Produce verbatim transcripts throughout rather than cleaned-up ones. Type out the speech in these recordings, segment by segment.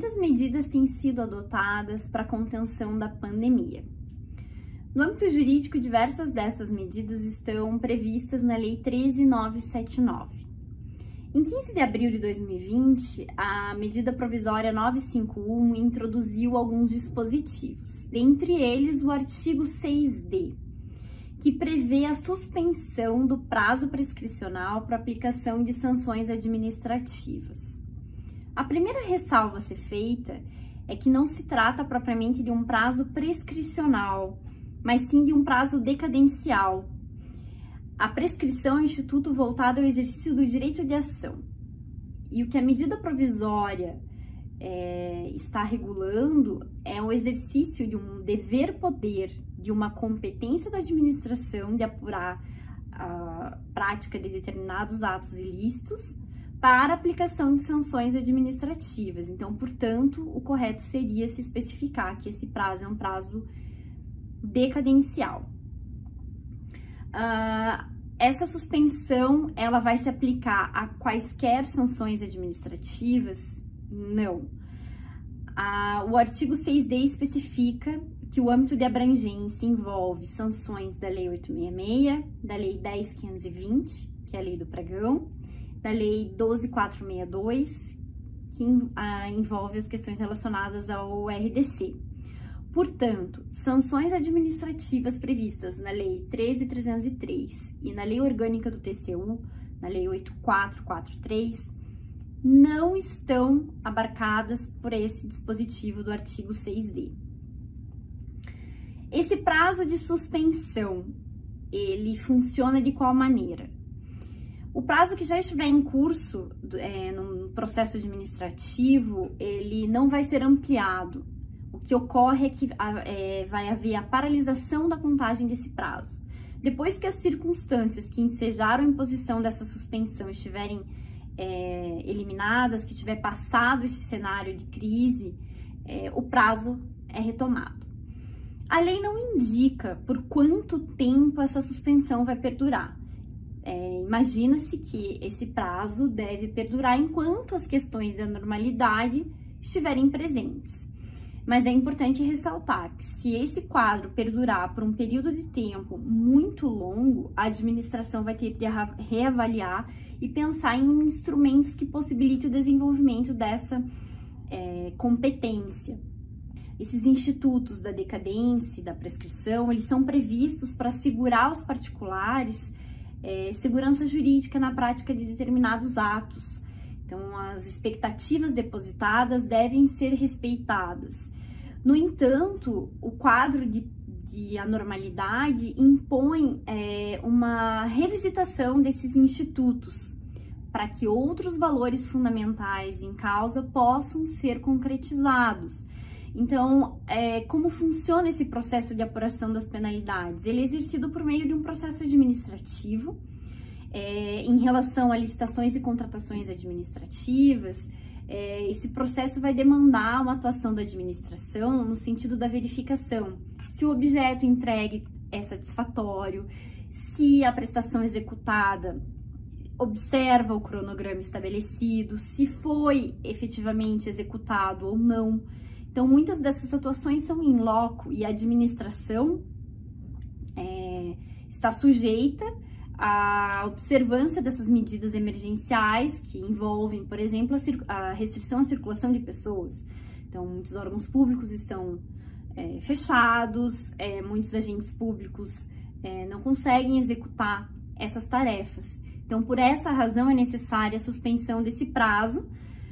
muitas medidas têm sido adotadas para a contenção da pandemia. No âmbito jurídico, diversas dessas medidas estão previstas na Lei treze mil novecentos e setenta e nove. Em quinze de abril de dois mil e vinte, a medida provisória novecentos e cinquenta e um introduziu alguns dispositivos, dentre eles o artigo seis D, que prevê a suspensão do prazo prescricional para aplicação de sanções administrativas. A primeira ressalva a ser feita é que não se trata propriamente de um prazo prescricional, mas sim de um prazo decadencial. A prescrição é um instituto voltado ao exercício do direito de ação. E o que a medida provisória é, está regulando é o exercício de um dever-poder, de uma competência da administração de apurar a prática de determinados atos ilícitos para aplicação de sanções administrativas. Então, portanto, o correto seria se especificar que esse prazo é um prazo decadencial. Uh, essa suspensão, ela vai se aplicar a quaisquer sanções administrativas? Não. Uh, o artigo seis D especifica que o âmbito de abrangência envolve sanções da Lei oitocentos e sessenta e seis, da Lei dez mil quinhentos e vinte, que é a Lei do Pregão, da Lei doze mil quatrocentos e sessenta e dois, que uh, envolve as questões relacionadas ao R D C. Portanto, sanções administrativas previstas na Lei treze mil trezentos e três e na Lei Orgânica do T C U, na Lei oito mil quatrocentos e quarenta e três, não estão abarcadas por esse dispositivo do artigo seis D. Esse prazo de suspensão, ele funciona de qual maneira? O prazo que já estiver em curso é, no processo administrativo, ele não vai ser ampliado. O que ocorre é que é, vai haver a paralisação da contagem desse prazo. Depois que as circunstâncias que ensejaram a imposição dessa suspensão estiverem é, eliminadas, que tiver passado esse cenário de crise, é, o prazo é retomado. A lei não indica por quanto tempo essa suspensão vai perdurar. É, imagina-se que esse prazo deve perdurar enquanto as questões da normalidade estiverem presentes. Mas é importante ressaltar que se esse quadro perdurar por um período de tempo muito longo, a administração vai ter que reavaliar e pensar em instrumentos que possibilitem o desenvolvimento dessa é, competência. Esses institutos da decadência e da prescrição, eles são previstos para assegurar aos particulares é, segurança jurídica na prática de determinados atos. Então, as expectativas depositadas devem ser respeitadas. No entanto, o quadro de, de anormalidade impõe é, uma revisitação desses institutos para que outros valores fundamentais em causa possam ser concretizados. Então, é, como funciona esse processo de apuração das penalidades? Ele é exercido por meio de um processo administrativo. É, em relação a licitações e contratações administrativas, é, esse processo vai demandar uma atuação da administração no sentido da verificação se o objeto entregue é satisfatório, se a prestação executada observa o cronograma estabelecido, se foi efetivamente executado ou não. Então, muitas dessas atuações são in loco e a administração é, está sujeita a observância dessas medidas emergenciais que envolvem, por exemplo, a, a restrição à circulação de pessoas. Então, muitos órgãos públicos estão é, fechados, é, muitos agentes públicos é, não conseguem executar essas tarefas. Então, por essa razão, é necessária a suspensão desse prazo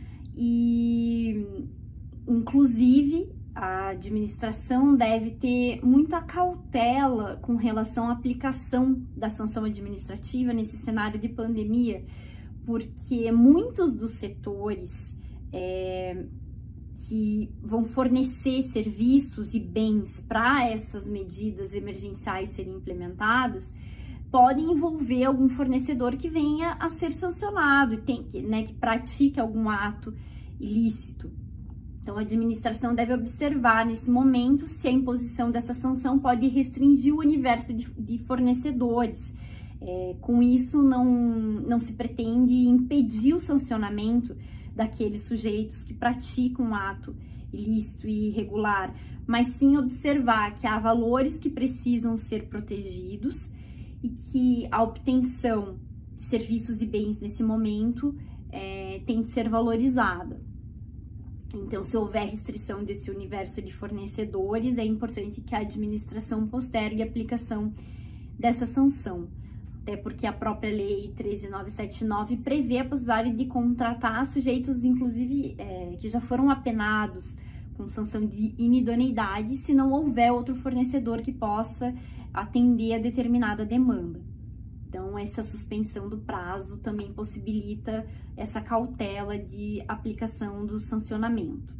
e, inclusive, a administração deve ter muita cautela com relação à aplicação da sanção administrativa nesse cenário de pandemia, porque muitos dos setores é, que vão fornecer serviços e bens para essas medidas emergenciais serem implementadas podem envolver algum fornecedor que venha a ser sancionado e tem, né, que pratique algum ato ilícito. Então, a administração deve observar nesse momento se a imposição dessa sanção pode restringir o universo de, de fornecedores. É, com isso, não, não se pretende impedir o sancionamento daqueles sujeitos que praticam um ato ilícito e irregular, mas sim observar que há valores que precisam ser protegidos e que a obtenção de serviços e bens nesse momento é, tem de ser valorizada. Então, se houver restrição desse universo de fornecedores, é importante que a administração postergue a aplicação dessa sanção, até porque a própria Lei treze mil novecentos e setenta e nove prevê a possibilidade de contratar sujeitos, inclusive, é, que já foram apenados com sanção de inidoneidade, se não houver outro fornecedor que possa atender a determinada demanda. Então, essa suspensão do prazo também possibilita essa cautela de aplicação do sancionamento.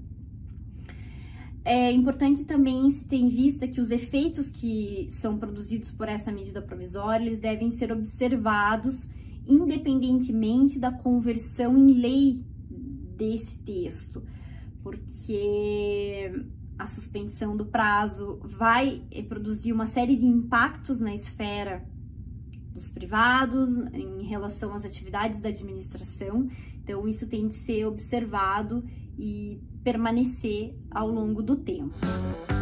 É importante também se ter em vista que os efeitos que são produzidos por essa medida provisória, eles devem ser observados independentemente da conversão em lei desse texto, porque a suspensão do prazo vai produzir uma série de impactos na esfera dos privados, em relação às atividades da administração. Então, isso tem de ser observado e permanecer ao longo do tempo.